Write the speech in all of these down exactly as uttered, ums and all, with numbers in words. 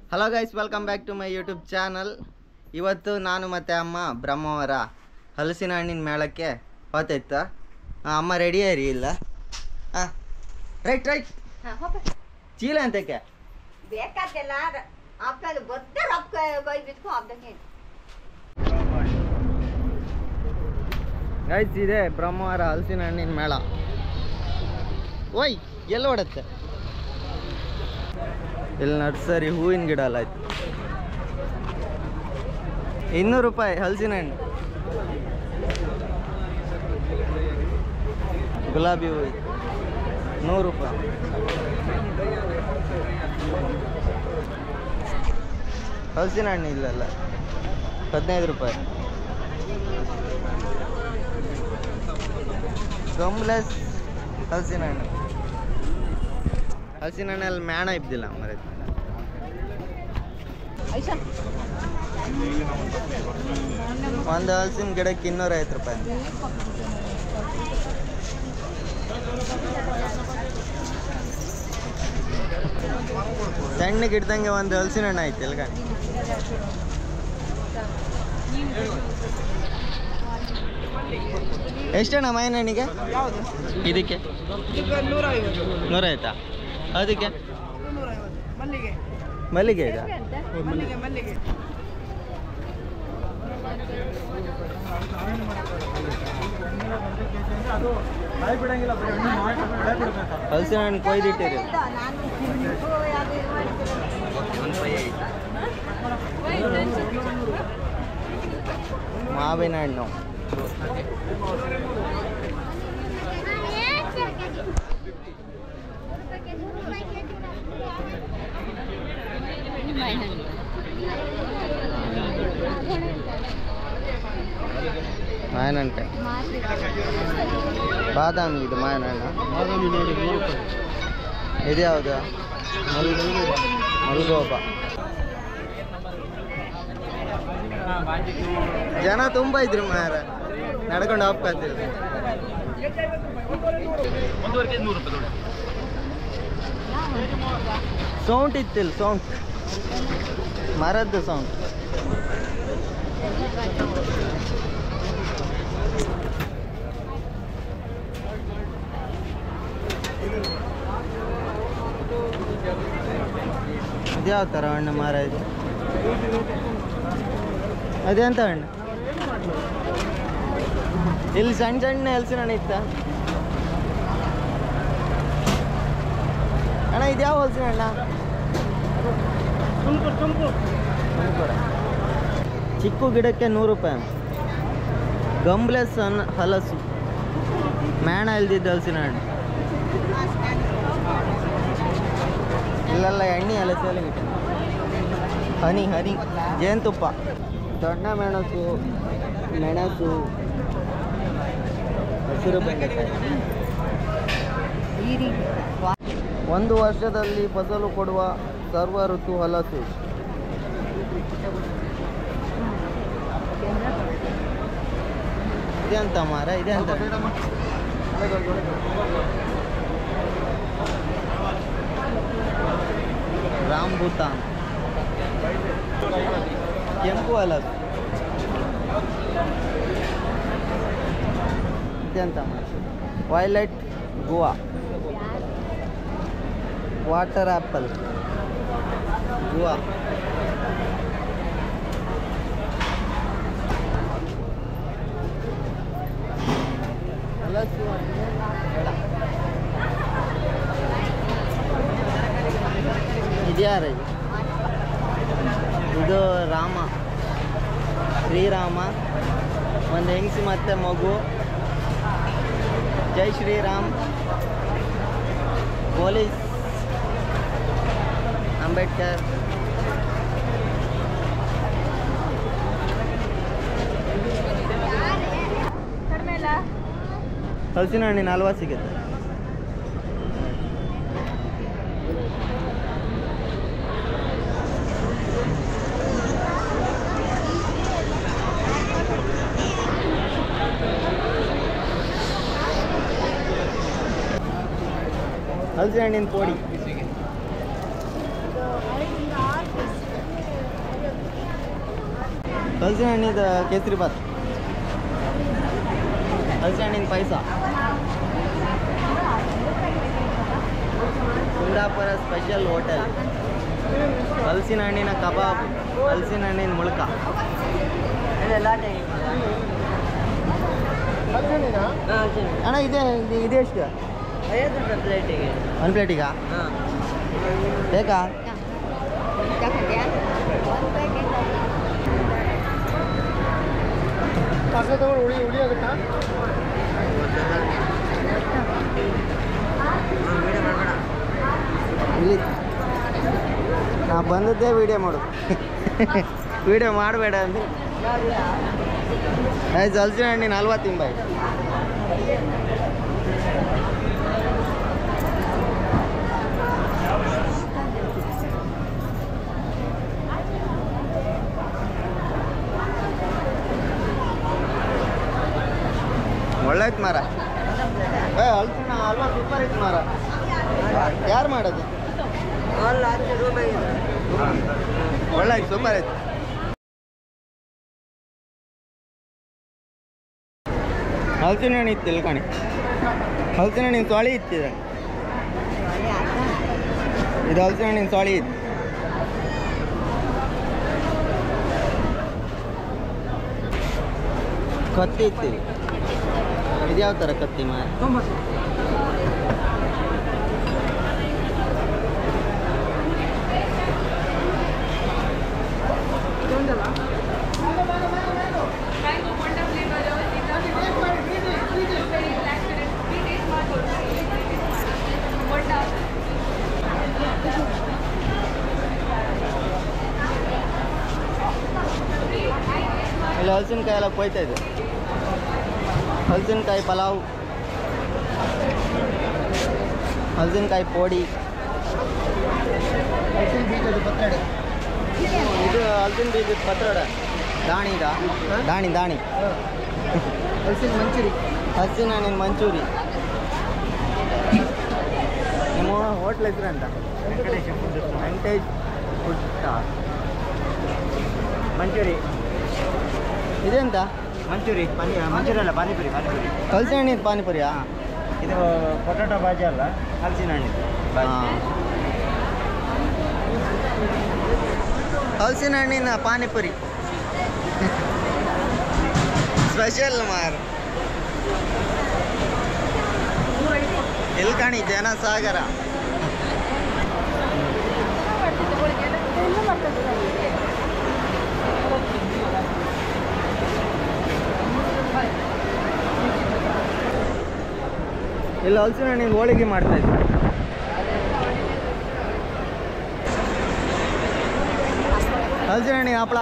Hello guys, welcome back to my YouTube channel. ಇವತ್ತು ನಾನು ಮತ್ತು ಅಮ್ಮ ಬ್ರಹ್ಮಾವರ ಹಲಸಿನ ಹಣ್ಣಿನ ಮೇಳಕ್ಕೆ ಹೋಗ್ತೈತ. ಅಮ್ಮ ರೆಡಿಯೇ ರೀ ಇಲ್ಲ ಹಾಂ ರೈಟ್ ರೈಟ್ ಚೀಲ ಅಂತಕ್ಕೆ ಬೇಕಾದೆಲ್ಲ ಆಪ್ತಾಗ ಬದ್ದೆ ರೊಕ್ಕ ಕೊಯ್ ಬಿಟ್ಕೊ ಆಪ್ದಂಗೆ ಗೈಸ್, ಇದೆ ಬ್ರಹ್ಮಾವರ ಹಲಸಿನ ಹಣ್ಣಿನ ಮೇಳ. ಓಯ್ ಎಲ್ಲ ಓಡತ್ತೆ ಇಲ್ಲಿ ನರ್ಸರಿ ಹೂವಿನ ಗಿಡ ಅಲ್ಲ ಆಯ್ತು. ಇನ್ನೂರು ರೂಪಾಯಿ ಹಲಸಿನ ಹಣ್ಣು. ಗುಲಾಬಿ ಹೂವು ನೂರು ರೂಪಾಯಿ. ಹಲಸಿನ ಹಣ್ಣು ಇಲ್ಲಲ್ಲ ಹದಿನೈದು ರೂಪಾಯಿ. ಗಮ್ಲೆಸ್ ಹಲಸಿನ ಹಣ್ಣು. ಹಲಸಿನ ಹಣ್ಣಲ್ಲಿ ಮ್ಯಾಣ ಇದ್ದಿಲ್ಲ ಮರ. ಒಂದು ಹಲಸಿನ ಗಿಡಕ್ಕೆ ಇನ್ನೂರ ಐವತ್ತು ರೂಪಾಯಿ. ಸಣ್ಣ ಗಿಡದಂಗೆ ಒಂದು ಹಲಸಿನ ಹಣ್ಣು ಐತಿ ಎಲ್ಗ. ಎಷ್ಟಣ್ಣ ಮಾವಿನ ಹಣ್ಣಿಗೆ? ಇದಕ್ಕೆ ನೂರ ಆಯ್ತಾ? ಅದಕ್ಕೆ ಮಲ್ಲಿಗೆ ಇದೆ. ಹಲಸಿನ ಹಣ್ಣು ಕೊಯ್ದಿಟ್ಟಿರಿ. ಮಾವಿನ ಹಣ್ಣು ಮಾಯನಂಟೆ ಬಾದಾಮಿ. ಇದು ಮಾಯನ ಹಣ್ಣು. ಇದು ಯಾವುದು? ಮಲ್ಗೋಬ. ಜನ ತುಂಬ ಇದ್ರು ಮಾರ, ನಡ್ಕೊಂಡು ಹೋಗ್ತಿದ್ರು. ಸೌಂಡ್ ಇತ್ತಿಲ್ಲ, ಸೌಂಡ್ ಮರದ್ದು ಸೌಂಡ್. ಯಾವ ಥರ ಹಣ್ಣು ಮಾರ ಇದು? ಅದೆಂತ ಹಣ್ಣು? ಇಲ್ಲಿ ಸಣ್ಣ ಸಣ್ಣ ಹಲಸಿನ ಹಣ್ಣು ಇತ್ತ ಅಣ್ಣ. ಇದು ಯಾವ ಹಲಸಿನ ಹಣ್ಣ? ಚಿಕ್ಕು ಗಿಡಕ್ಕೆ ನೂರು ರೂಪಾಯಿ. ಗಂಬ್ಲೆಸ್ ಹಣ್ಣು ಹಲಸು, ಮೇಣ ಇಲ್ದಿದ್ದ ಹಲಸಿನ ಹಣ್ಣು. ಇಲ್ಲೆಲ್ಲ ಎಣ್ಣೆ ಹಲಸಲ್ಲಿ ಗಿಟ್ಟ. ಹನಿ ಹನಿ ಜೇನುತುಪ್ಪ. ದೊಡ್ಡ ಮೆಣಸು, ಮೆಣಸು, ಹಸಿರು ಬೆಂಡೆಕಾಯಿ. ಒಂದು ವರ್ಷದಲ್ಲಿ ಫಸಲು ಕೊಡುವ ಸರ್ವ ಋತು ಹಲಸು. ಇದೆ ಅಂತ ಮಾರ, ಇದೆ ಅಂತ. ರಾಂಬುತಾನ್, ಕೆಂಪು ಹಲಸು. ಇದೆ ಅಂತ ಮಾರ. Violet guava, water apple guava. ಹಲಸು ಇದ್ಯಾರ? ಇದು ರಾಮ, ಶ್ರೀರಾಮ, ಒಂದು ಹೆಂಗಸಿ ಮತ್ತೆ ಮಗು. ಜೈ ಶ್ರೀರಾಮ್. ಪೊಲೀಸ್, ಅಂಬೇಡ್ಕರ್. ಹಲಸಿನ ಹಣ್ಣಿನ ಹಲ್ವಾ ಸಿಗುತ್ತೆ. ಹಲಸಿನ ಹಣ್ಣಿನ ಪೋಡಿ. ಹಲಸಿನ ಹಣ್ಣಿದ ಕೇಸರಿ ಬಾತ್, ಹಲಸಿನ ಹಣ್ಣಿನ ಪಾಯಸ, ಕುಂದಾಪುರ ಸ್ಪೆಷಲ್ ಹೋಟೆಲ್, ಹಲಸಿನ ಹಣ್ಣಿನ ಕಬಾಬ್, ಹಲಸಿನ ಹಣ್ಣಿನ ಮುಳ್ಕ. ಅಣ್ಣ ಇದೆ ಇದು- ಇದೆ ಎಷ್ಟು? ಐವತ್ತು ರೂಪಾಯಿ ಪ್ಲೇಟಿಗೆ. ಒಂದು ಪ್ಲೇಟಿಗ ಹಾಂ, ಬೇಕಾ? ತಗೊಂಡ್ಯಾ? ಒಂದು ಪ್ಯಾಕೆಟ್ ಪಾರ್ಸಲ್ ತಗೊಂಡು ಉಳಿ ಉಳಿ ಆಗುತ್ತಾ? ವೀಡಿಯೋ ಮಾಡಬೇಡ. ಇಲ್ಲಿ ನಾ ಬಂದದ್ದೇ ವಿಡಿಯೋ ಮಾಡು. ವಿಡಿಯೋ ಮಾಡಬೇಡ ಅಂದ್ರೆ ಆಯ್ತು. ಹಲಸಿನ ಹಣ್ಣಿನ ಹಲ್ವಾ ತಿಂಬಾಯ್. ಒಳ್ಳೆ ಐತೆ ಮಾರ. ಏ ಹಲಸಿನ ಹಲ್ವಾ ಸೂಪರ್ ಐತೆ ಮಾರ. ಯಾರು ಮಾಡೋದು? ಅಲ್ಲ ಹತ್ತು ರೂಪಾಯಿ ಇದೆ. ಒಳ್ಳೆ ಐತೆ, ಸೂಪರ್ ಐತೆ. ಹಲಸಿನ ಹಣ್ಣು ಇತ್ತು ಇಲ್ಲಿ ಕಾಣಿ. ಹಲಸಿನ ಹಣ್ಣಿನ ಸೊಳಿ ಇತ್ತಿದೆ. ಇದು ಹಲಸಿನ ಹಣ್ಣಿನ ಸೊಳಿ ಇತ್ತು. ಕತ್ತಿ ಇತ್ತು. ಇದು ಯಾವ ಥರ ಕತ್ತಿ ಮಾರ? ಇಲ್ಲಿ ಹಲಸಿನಕಾಯಿ ಎಲ್ಲ ಕೊಯ್ತಾ ಇದೆ. ಹಲಸಿನಕಾಯಿ ಪಲಾವ್, ಹಲಸಿನಕಾಯಿ ಪೋಡಿ, ಹಲಸಿನ ಬೀಜದ ಪತ್ರೊಡೆ. ಇದು ಹಲಸಿನ ಬೀಜದ ಪತ್ರೊಡೆ. ದಾಣಿದ ದಾಣಿ ದಾಣಿ ಹಲಸಿನ ಮಂಚೂರಿ, ಹಲಸಿನ ಹಣ್ಣಿನ ಮಂಚೂರಿ. ನಿಮ್ಮ ಹೋಟ್ಲ್ ಹೆಸರು ಅಂತ? Venkatesh food stall. ಮಂಚೂರಿ ಇದೆಂತ? ಮಂಚೂರಿ ಪಾನಿ ಮಂಚೂರಿ ಅಲ್ಲ, ಪಾನಿಪುರಿ ಪಾನಿಪುರಿ. ಹಲಸಿನ ಹಣ್ಣಿನ ಪಾನಿಪುರಿಯಾ? ಇದು ಪೊಟಾಟೊ ಬಾಜಿ ಅಲ್ಲ, ಹಲಸಿನ ಹಣ್ಣಿದು ಹಾಂ, ಹಲಸಿನ ಹಣ್ಣಿನ ಪಾನಿಪುರಿ ಸ್ಪೆಷಲ್ ಮಾರ್. ಎಲ್ಲಿ ಕಾಣಿ ಜನ ಸಾಗರ. ಇಲ್ಲಿ ಹಲಸಿನ ಹಣ್ಣಿನ ಹೋಳಿಗೆ ಮಾಡ್ತಾ ಇದ್ದೆ. ಹಲಸಿನ ಹಣ್ಣಿನ ಹಪ್ಪಳ.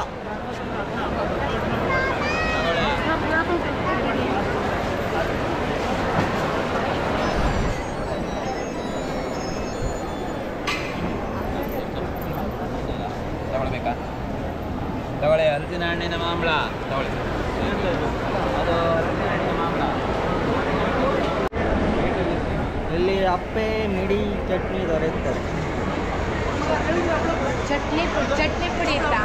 ತಗೊಳ್ಬೇಕಾ? ತಗೊಳ್ಳಿ. ಹಲಸಿನ ಹಣ್ಣಿನ ಮಾಂಬಳ ತಗೊಳ್ಳಿ. ಅದು ಹಲಸಿನ ಹಣ್ಣಿನ ಮಾಂಬಳ. ಇಲ್ಲಿ ಅಪ್ಪೆ ಮಿಡಿ ಚಟ್ನಿ ದೊರೆಯುತ್ತದೆ. ಚಟ್ನಿ ಪುಡಿ ಚಟ್ನಿ ಪುಡಿ ಇತ್ತಾ?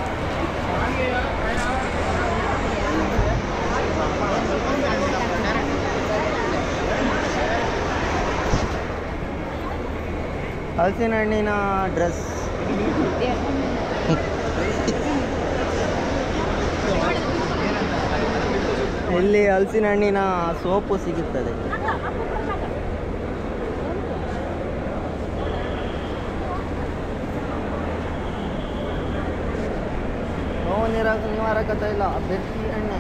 ಹಲಸಿನ ಹಣ್ಣಿನ ಡ್ರೆಸ್. ಇಲ್ಲಿ ಹಲಸಿನ ಹಣ್ಣಿನ ಸೋಪು ಸಿಗುತ್ತದೆ. ನೋವು ನಿರಾಕ ನಿವಾರಕತೆ ಇಲ್ಲ. ಬೆಟ್ಟಿ ಎಣ್ಣೆ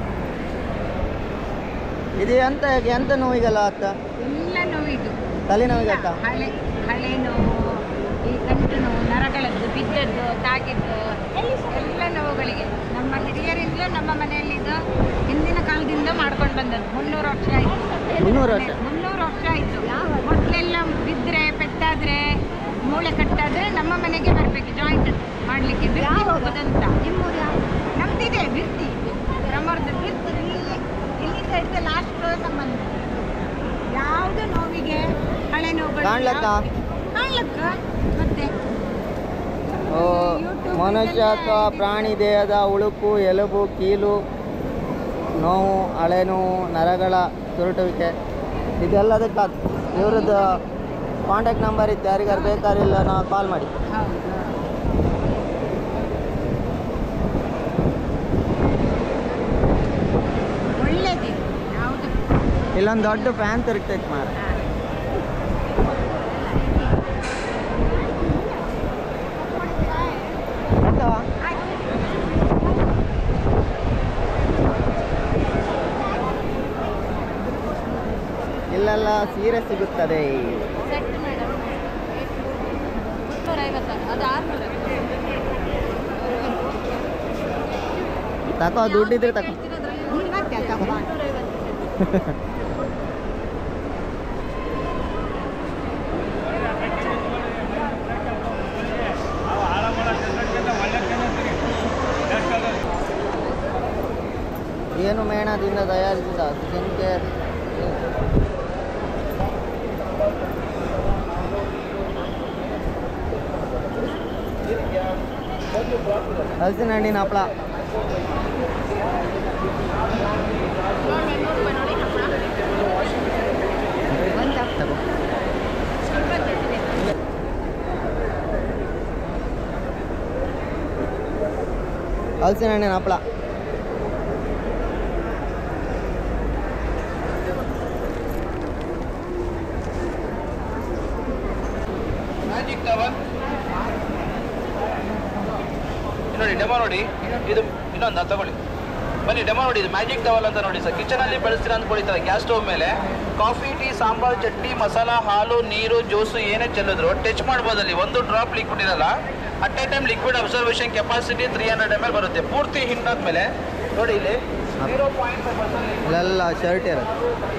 ಇದು ಎಂತ ಎಂತ ನೋವಿಗಲ್ಲ ಅತ್ತ? ಎಲ್ಲ ನೋವಿದು, ತಲೆನೋವಿಗತ್ತ? ಹಳೆ ಹಳೆ ನೋವು, ಈ ಗಂಟು ನೋವು, ನರಗಳದ್ದು, ಬಿದ್ದದ್ದು, ತಾಗಿದ್ದು ಎಲ್ಲ ನೋವುಗಳಿಗೆ ನಮ್ಮ ಹಿರಿಯರಿಂದಲೂ ನಮ್ಮ ಮನೆಯಲ್ಲಿದ್ದು ಹಿಂದಿನ ಕಾಲದಿಂದ ಮಾಡ್ಕೊಂಡು ಬಂದದ್ದು. ಮುನ್ನೂರು ವರ್ಷ ಆಯಿತು. ಮುನ್ನೂರು ವರ್ಷ? ಮುನ್ನೂರು ವರ್ಷ ಆಯಿತು. ಮೊದಲೆಲ್ಲ ಬಿದ್ದರೆ ಪೆಟ್ಟಾದರೆ ಮೂಳೆ ಕಟ್ಟಾದರೆ ನಮ್ಮ ಮನೆಗೆ ಬರಬೇಕು ಜಾಯಿಂಟ್ ಮಾಡಲಿಕ್ಕೆ, ಬಿರ್ತಿ ಹೋಗೋದಂತ. ನಿಮ್ಮೂರು ಯಾವುದು? ನಮ್ದಿದೆ ಬಿರ್ತಿ, ಬ್ರಹ್ಮರದ ಬಿರ್ತಿ. ಇಲ್ಲಿ ಇಲ್ಲಿಂದ ಹಿಡಿದು ಲಾಸ್ಟ್ ನಮ್ಮನ್ನು ಯಾವುದು ನೋವಿಗೆ ಹಳೆ ನೋವು ಕಾಣ್ಲಕ್ಕ? ಕಾಣ್ಲಕ್ಕ ಮತ್ತೆ ಓ ಮನುಷ್ಯ ಅಥವಾ ಪ್ರಾಣಿ ದೇಹದ ಉಳುಕು, ಎಲುಬು, ಕೀಲು ನೋವು, ಹಳೆನೋವು, ನರಗಳ ತುರುಟುವಿಕೆ ಇದೆಲ್ಲದಕ್ಕೆ ಇವ್ರದ್ದು ಕಾಂಟ್ಯಾಕ್ಟ್ ನಂಬರ್ ಇತ್ತು. ಯಾರಿಗಾರು ಬೇಕಾರಿಲ್ಲ ನಾವು ಕಾಲ್ ಮಾಡಿ. ಒಳ್ಳೇದಿದೆ ಯಾವುದು ಇಲ್ಲೊಂದು ದೊಡ್ಡ ಫ್ಯಾನ್ ತಿರುಗ್ತೈತೆ ಮಾರ. ಇಲ್ಲೆಲ್ಲ ಸೀರೆ ಸಿಗುತ್ತದೆ. ಸೆಟ್ ಮೇಡಮ್ ಮುನ್ನೂರ ಐವತ್ತು, ಅದು ಆರುನೂರ ತಕೋ, ದುಡ್ಡಿದ್ರೆ ತಕೋ. ಏನು ಮೇಣದಿಂದ ತಯಾರಿಸಿದ ಸ್ಕಿನ್ ಕೇರ್ ಹಲಸಿನ ಹಣ್ಣಿನ ಹಪ್ಪಳ. ಹಲಸಿನ ಹಣ್ಣಿನ ಹಪ್ಪಳ. ನೋಡಿ ಡೆಮೋ ನೋಡಿ, ಇದು ಇನ್ನೊಂದು ತಗೊಳ್ಳಿ ಬನ್ನಿ. ಡೆಮೋ ನೋಡಿ, ಇದು ಮ್ಯಾಜಿಕ್ ಟವಲ್ ಅಂತ ನೋಡಿ ಸರ್. ಕಿಚನಲ್ಲಿ ಬಳಸ್ತೀರಾ ಅಂತ ಕೊಡಿತಾರೆ. ಗ್ಯಾಸ್ ಸ್ಟವ್ ಮೇಲೆ ಕಾಫಿ, ಟೀ, ಸಾಂಬಾರು, ಚಟ್ನಿ, ಮಸಾಲ, ಹಾಲು, ನೀರು, ಜ್ಯೂಸು ಏನೇ ಚೆಲ್ಲಿದ್ರು ಟಚ್ ಮಾಡ್ಬೋದಲ್ಲಿ. ಒಂದು ಡ್ರಾಪ್ ಲಿಕ್ವಿಡ್ ಇರಲ್ಲ. At a time liquid observation capacity three hundred M L ಬರುತ್ತೆ. ಪೂರ್ತಿ ಹಿಂಡಾದ್ಮೇಲೆ ನೋಡಿ ಇಲ್ಲಿ ಜೀರೋ ಪಾಯಿಂಟ್ ಫೈವ್ ಪರ್ಸೆಂಟ್ ಇಲ್ಲೆಲ್ಲ ಶರ್ಟ್ ಇರುತ್ತೆ.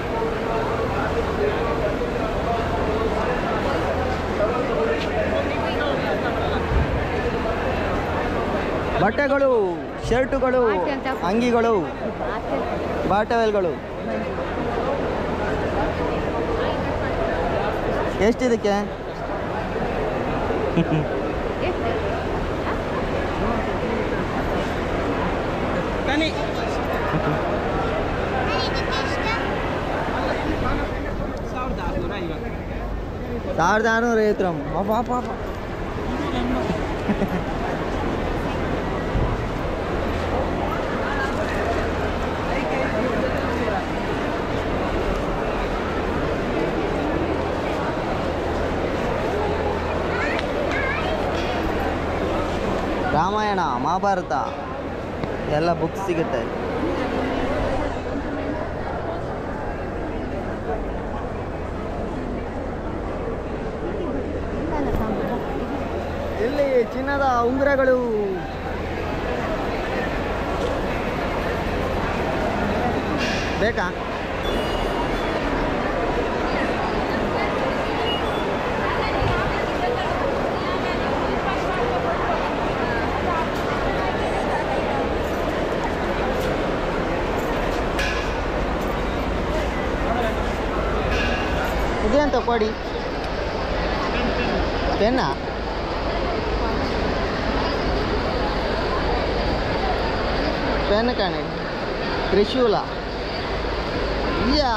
ಬಟ್ಟೆಗಳು, ಶರ್ಟುಗಳು, ಅಂಗಿಗಳು, ಬಾಟವೆಲ್ಗಳು ಎಷ್ಟಿದಕ್ಕೆ? ಸಾವಿರದ ಆರುನೂರ ಐವತ್ತು. ಪಾಪ ರಾಮಾಯಣ, ಮಹಾಭಾರತ ಎಲ್ಲ ಬುಕ್ಸ್ ಸಿಗುತ್ತೆ. ಇಲ್ಲಿ ಚಿನ್ನದ ಉಂಗುರಗಳು, ಬೇಕಾ? ಇದೇಂತ ಕೊಡಿ? ಪೆನ್ನ? ಪೆನ್ ಕಾಣಿ. ತ್ರಿಶೂಲ. ಯಾ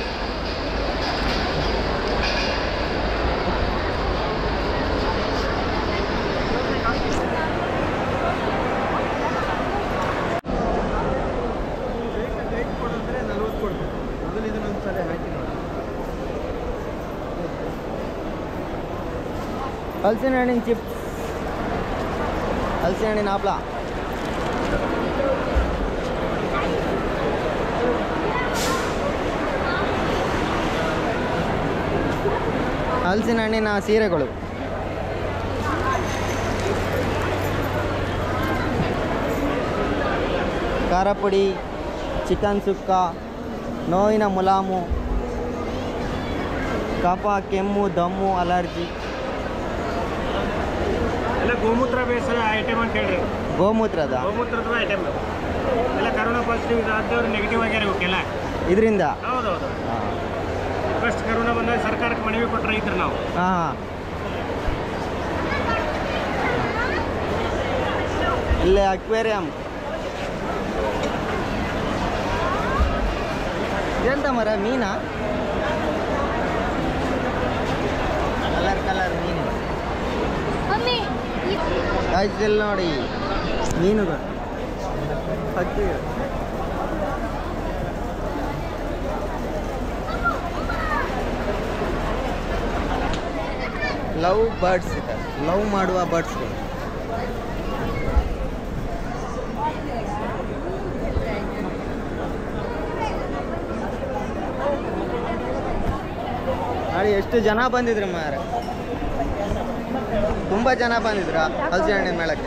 ಹಲಸಿನ ಹಣ್ಣಿನ ಚಿಪ್ಸ್, ಹಲಸಿನ ಹಣ್ಣಿನ ಹಪ್ಪಳ, ಹಲಸಿನ ಹಣ್ಣಿನ ಸೀರೆಗಳು, ಖಾರ ಪುಡಿ, ಚಿಕನ್ ಸುಕ್ಕ, ನೋವಿನ ಮುಲಾಮು, ಕಫ, ಕೆಮ್ಮು, ದಮ್ಮು, ಅಲರ್ಜಿ. ಎಲ್ಲ ಗೋಮೂತ್ರ ಬೇಸ್ ಐಟಮ್ ಅಂತ ಹೇಳಿ. ಗೋಮೂತ್ರದ ಗೋಮೂತ್ರದ ಐಟಮ್ ಎಲ್ಲ ಕರೋನಾ ಪಾಸಿಟಿವ್ ಆದವ್ರು ನೆಗೆಟಿವ್ ಆಗ್ಯಾರ ಇವಕ್ಕೆಲ್ಲ ಇದರಿಂದ. ಹೌದೌದು. ಫಸ್ಟ್ ಕರೋನಾ ಬಂದಾಗ ಸರ್ಕಾರಕ್ಕೆ ಮನವಿ ಕೊಟ್ಟರೆ ರೈತರು ನಾವು. ಹಾಂ ಇಲ್ಲೇ ಅಕ್ವೇರಿಯಂ. ಎಂತ ಮರ ಮೀನಾ? ಕಲರ್ ಕಲರ್ ಮೀನು. ಇಲ್ಲಿ ನೋಡಿ ಮೀನುಗಳು, ಹಕ್ಕಿಗಳು. ಲವ್ ಬರ್ಡ್ಸ್ ಇದೆ, ಲವ್ ಮಾಡುವ ಬರ್ಡ್ಸ್ಗಳು. ನೋಡಿ ಎಷ್ಟು ಜನ ಬಂದಿದ್ರು ಮಾರ, ತುಂಬ ಜನ ಬಂದಿದ್ರು ಹಲಸಿನ ಹಣ್ಣಿನ ಮೇಳಕ್ಕೆ.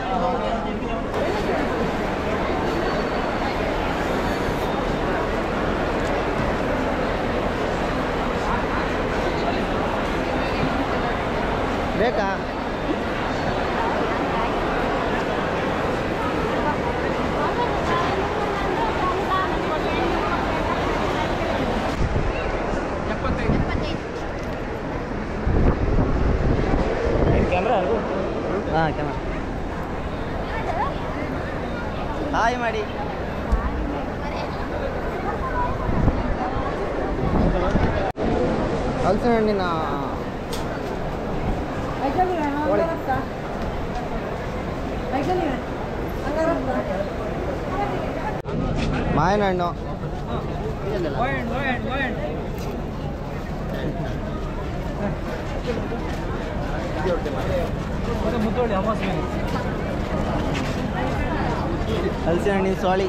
ಬೇಕಾ? ಕ್ಯಾಮ್ರಾ ಹಾಂ ಕ್ಯಾಮ್ರಾ. ಹಾಯ್ ಮಾಡಿ. ಹಲಸಿನ ಹಣ್ಣಿನ ಮಾವಿನ ಹಣ್ಣು. ಹಲಸಿನ ಹಣ್ಣಿನ ಸೋಳಿ.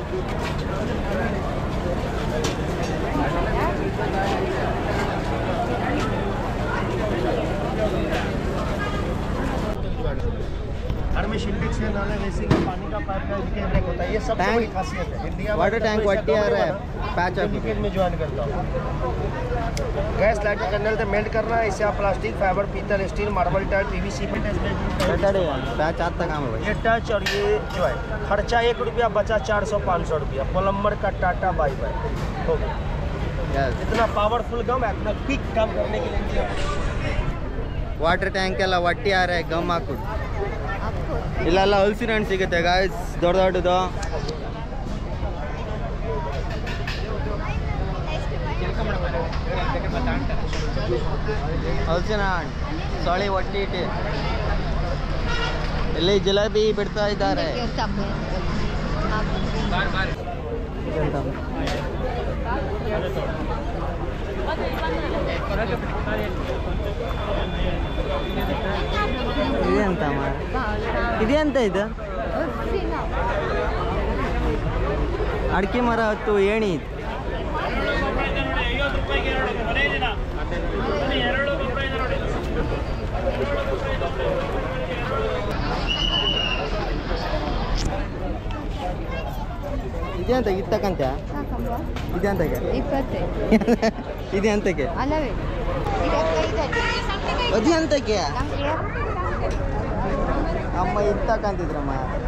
घर में सिंटेक्स है, नाले वैसे का पानी का पाइप का लीकेज नहीं होता। ये सबसे बड़ी खासियत है इंडिया में। वाटर टैंक वट्टी आ रहा है, पैच ऑफ लीकेज में ज्वाइन करता हूँ। गैस लाइटर कर्नल से मेल्ट करना है। इसे आप प्लास्टिक, फाइबर, पीतल, स्टील, मार्बल टाइल, पीवीसी पे पैच आता काम है भाई। ये टच और ये जो है खर्चा एक रुपया, बचा चार सौ पाँच सौ रुपया। प्लम्बर का टाटा बाई बाई हो गया। इतना पावरफुल गम है, इतना क्विक काम करने के लिए। ವಾಟರ್ ಟ್ಯಾಂಕ್ ಎಲ್ಲ ಒಟ್ಟಿ ಆರೆ ಗಮ್ ಹಾಕ್ಬಿಟ್ಟು. ಇಲ್ಲೆಲ್ಲ ಹಲಸಿನ ಹಣ್ಣು ಸಿಗುತ್ತೆ ಗಾಯ್ಸ್, ದೊಡ್ಡ ದೊಡ್ಡದು. ಹಲಸಿನ ಹಣ್ಣು ಸೊಳಿ ಒಟ್ಟಿ ಇಟ್ಟು ಇಲ್ಲಿ ಜಿಲೇಬಿ ಬಿಡ್ತಾ ಇದ್ದಾರೆ. ಇದೆಂತ ಇದೆಂತ ಇದು? ಅಡಿಕೆ ಮರ ಹತ್ತು ಏಣಿ ಇದು. ಇದೆ ಅಂತ ಇತ್ತಕ್ಕಂತೆ ಇದೆ ಅಂತಕ್ಕೆ ಇದೆ ಅಂತಕ್ಕೆ ಅದೇ ಅಂತಕ್ಕೆ ಅಮ್ಮ ಇತ್ತಕ್ಕಂತಿದ್ರಮ್ಮ.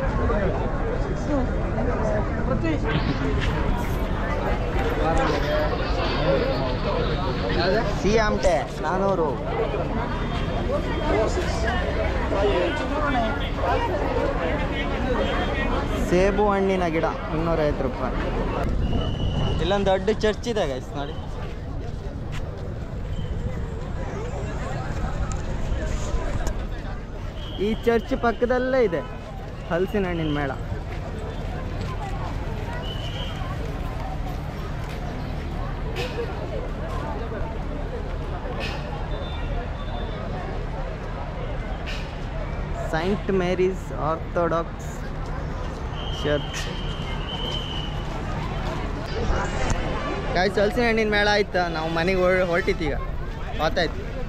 ಸಿ ಆಮಟೆ ನಾನೂರು. ಸೇಬು ಹಣ್ಣಿನ ಗಿಡ ಇನ್ನೂರೈವತ್ತು ರೂಪಾಯಿ. ಇಲ್ಲೊಂದು ದೊಡ್ಡ ಚರ್ಚ್ ಇದೆ ಗೈಸ್ ನೋಡಿ. ಈ ಚರ್ಚ್ ಪಕ್ಕದಲ್ಲೇ ಇದೆ ಹಲಸಿನ ಹಣ್ಣಿನ ಮೇಳ. Saint Mary's Orthodox church. Guys ಹಲಸಿನ ಹಣ್ಣಿನ ಮೇಳ ಆಯ್ತಾ, ನಾವು ಮನೆಗೆ ಹೊರಟಿದ್ದೀಗ ಗೊತ್ತಾಯ್ತು.